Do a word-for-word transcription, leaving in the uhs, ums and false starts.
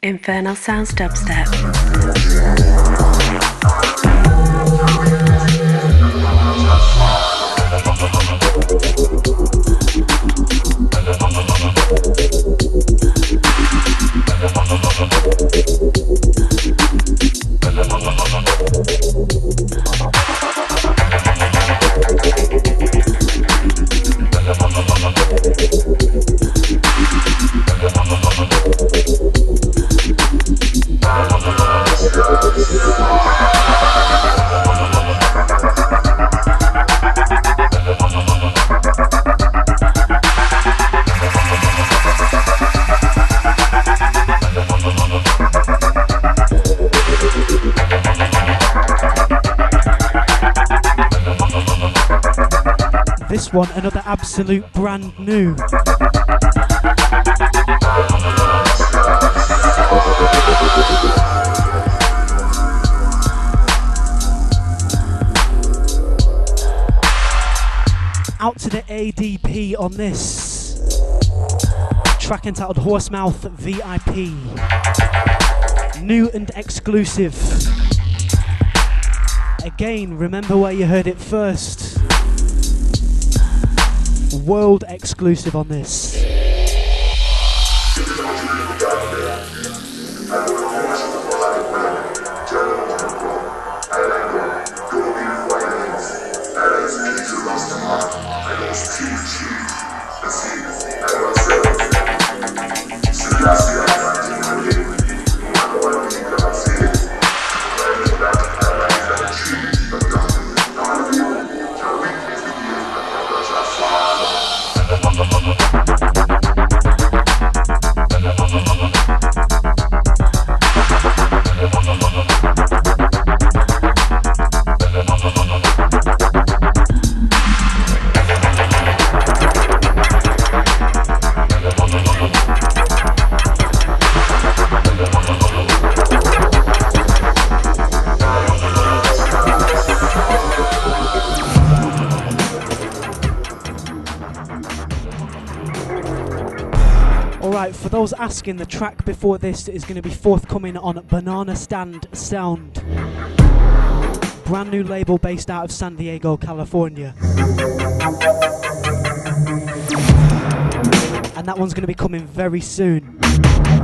Infernal Sounds Dubstep. This one, another absolute brand new. Out to the A D P on this. Track entitled Horsemouth V I P. New and exclusive. Again, remember where you heard it first. World exclusive on this. For those asking, the track before this is going to be forthcoming on Banana Stand Sound. Brand new label based out of San Diego, California. And that one's going to be coming very soon.